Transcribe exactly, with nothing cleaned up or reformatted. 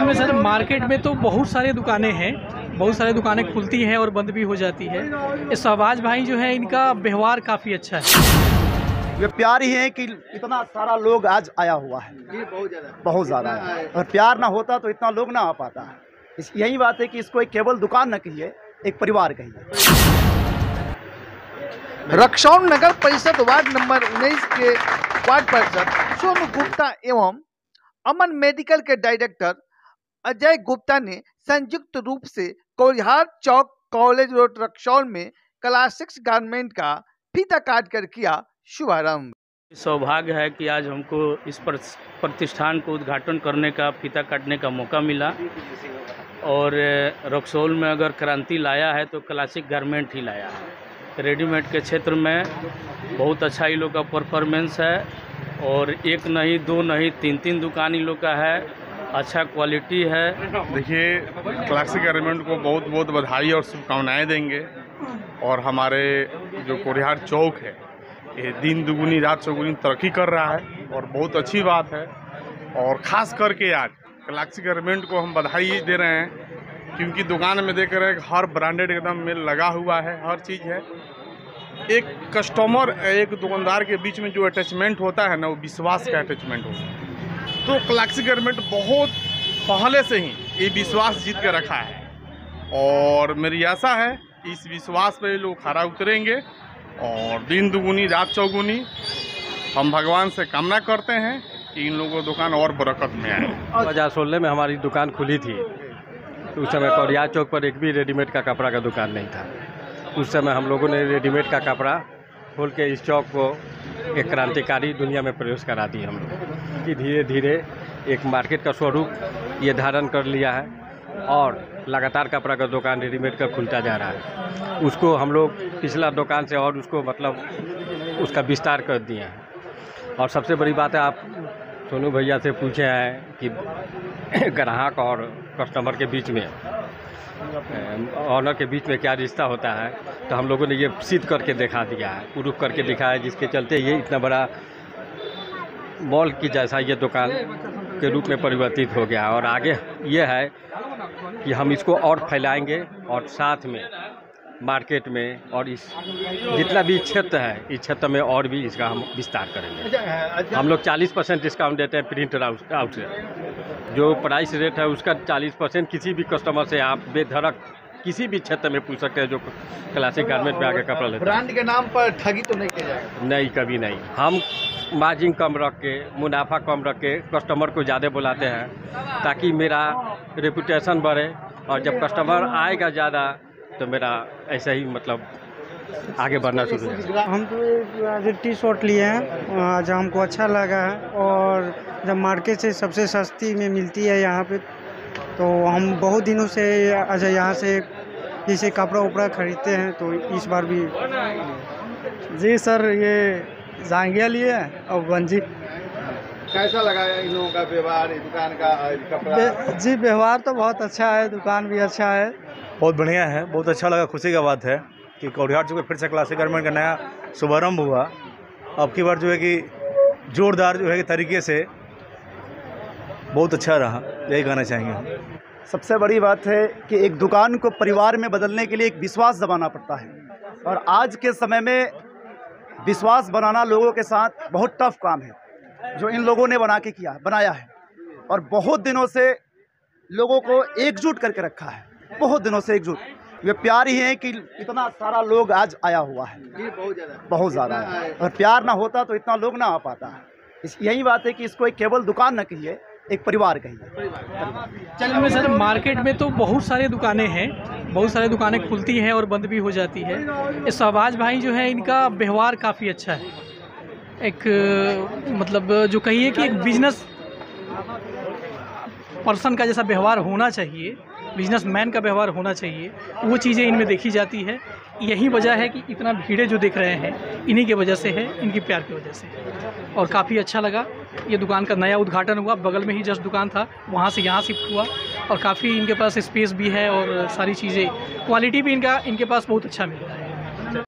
में sir market में तो बहुत सारी दुकानें हैं, बहुत सारी दुकानें खुलती हैं और बंद भी हो जाती है। ये शहबाज भाई जो है इनका व्यवहार काफ़ी अच्छा है। वे प्यार ही है कि इतना सारा लोग आज आया हुआ है, बहुत ज़्यादा बहुत ज़्यादा है। और प्यार ना होता तो इतना लोग ना आ पाता। इस यही बात है कि इसको एक केवल दुकान न कहिए, एक परिवार कहिए। रक्सौल नगर परिषद वार्ड नंबर उन्नीस के वार्ड पार्षद सोनू गुप्ता एवं अमन मेडिकल के डायरेक्टर अजय गुप्ता ने संयुक्त रूप से कोरिहार चौक कॉलेज रोड रक्सौल में क्लासिक्स गारमेंट का फीता काट कर किया शुभारंभ। सौभाग्य है कि आज हमको इस प्रतिष्ठान को उद्घाटन करने का फीता काटने का मौका मिला और रक्सौल में अगर क्रांति लाया है तो क्लासिक गारमेंट ही लाया है। रेडीमेड के क्षेत्र में बहुत अच्छा इन लोग का परफॉर्मेंस है और एक नहीं दो नहीं तीन तीन दुकान इन लोग का है, अच्छा क्वालिटी है। देखिए, क्लासिक गारमेंट को बहुत बहुत बधाई और शुभकामनाएं देंगे और हमारे जो कोरिहार चौक है ये दिन दुगुनी रात चौगुनी तरक्की कर रहा है और बहुत अच्छी बात है। और ख़ास करके आज क्लासिक गारमेंट को हम बधाई दे रहे हैं क्योंकि दुकान में देख रहे हैं हर ब्रांडेड एकदम में लगा हुआ है, हर चीज़ है। एक कस्टमर एक दुकानदार के बीच में जो अटैचमेंट होता है ना, वो विश्वास का अटैचमेंट होता है। तो क्लासिक गारमेंट बहुत पहले से ही ये विश्वास जीत के रखा है और मेरी आशा है कि इस विश्वास पे लोग खरा उतरेंगे और दिन दुगुनी रात चौगुनी हम भगवान से कामना करते हैं कि इन लोगों को दुकान और बरकत में आए। दो हज़ार सोलह में हमारी दुकान खुली थी, तो उस समय कोरिहार चौक पर एक भी रेडीमेड का कपड़ा का दुकान नहीं था। उस समय हम लोगों ने रेडीमेड का कपड़ा खोल के इस चौक को एक क्रांतिकारी दुनिया में प्रवेश करा दी हम लोग कि धीरे धीरे एक मार्केट का स्वरूप ये धारण कर लिया है और लगातार कपड़ा का दुकान रेडीमेड का खुलता जा रहा है। उसको हम लोग पिछला दुकान से और उसको मतलब उसका विस्तार कर दिए हैं। और सबसे बड़ी बात है, आप सोनू भैया से पूछे हैं कि ग्राहक और कस्टमर के बीच में, ऑनर के बीच में क्या रिश्ता होता है, तो हम लोगों ने ये सिद्ध करके दिखा दिया है, प्रूफ करके दिखाया है, जिसके चलते ये इतना बड़ा मॉल की जैसा ये दुकान के रूप में परिवर्तित हो गया। और आगे ये है कि हम इसको और फैलाएंगे और साथ में मार्केट में और इस जितना भी क्षेत्र है इस क्षेत्र में और भी इसका हम विस्तार करेंगे। हम लोग चालीस परसेंट डिस्काउंट देते हैं प्रिंट आउट से। जो प्राइस रेट है उसका चालीस परसेंट किसी भी कस्टमर से आप बेधड़क किसी भी क्षेत्र में पूछ सकते हैं जो क्लासिक गारमेंट में आगे कपड़ा लेते हैं। ब्रांड के नाम पर ठगी तो नहीं किया जाएगा? नहीं, कभी नहीं। हम मार्जिन कम रख के, मुनाफा कम रख के कस्टमर को ज़्यादा बुलाते हैं ताकि मेरा रेपुटेशन बढ़े और जब कस्टमर आएगा ज़्यादा तो मेरा ऐसा ही मतलब आगे बढ़ना शुरू है। हम तो एक टी शर्ट लिए हैं जो हमको अच्छा लगा है और जब मार्केट से सबसे सस्ती में मिलती है यहाँ पे, तो हम बहुत दिनों से अच्छा यहाँ से जैसे कपड़ा उपड़ा खरीदते हैं, तो इस बार भी। जी सर, ये जांघिया लिए और गंजी। कैसा लगा इन लोगों का व्यवहार, दुकान का कपड़ा? जी व्यवहार तो बहुत अच्छा है, दुकान भी अच्छा है, बहुत बढ़िया है, बहुत अच्छा लगा। खुशी का बात है कि कोरिहार चौक फिर से क्लासिक गारमेंट का नया शुभारंभ हुआ। अब की बार जो है कि जोरदार जो है कि तरीके से बहुत अच्छा रहा, यही कहना चाहेंगे हम। सबसे बड़ी बात है कि एक दुकान को परिवार में बदलने के लिए एक विश्वास जमाना पड़ता है और आज के समय में विश्वास बनाना लोगों के साथ बहुत टफ काम है, जो इन लोगों ने बना के किया बनाया है और बहुत दिनों से लोगों को एकजुट करके रखा है, बहुत दिनों से एकजुट। वे प्यार ही है कि इतना सारा लोग आज आया हुआ है, बहुत ज़्यादा बहुत ज़्यादा है। और प्यार ना होता तो इतना लोग ना आ पाता। इस यही बात है कि इसको एक केवल दुकान न कहिए, एक परिवार कहिए। चलिए में सर मार्केट में तो बहुत सारी दुकानें हैं, बहुत सारी दुकानें खुलती हैं और बंद भी हो जाती है। ये शहबाज भाई जो है इनका व्यवहार काफ़ी अच्छा है। एक मतलब जो कहिए कि एक बिजनेस पर्सन का जैसा व्यवहार होना चाहिए, बिजनेसमैन का व्यवहार होना चाहिए, वो चीज़ें इनमें देखी जाती है। यही वजह है कि इतना भीड़े जो देख रहे हैं इन्हीं के वजह से है, इनकी प्यार की वजह से। और काफ़ी अच्छा लगा। ये दुकान का नया उद्घाटन हुआ, बगल में ही जस्ट दुकान था, वहाँ से यहाँ शिफ्ट हुआ और काफ़ी इनके पास स्पेस भी है और सारी चीज़ें, क्वालिटी भी इनका इनके पास बहुत अच्छा मिल रहा है।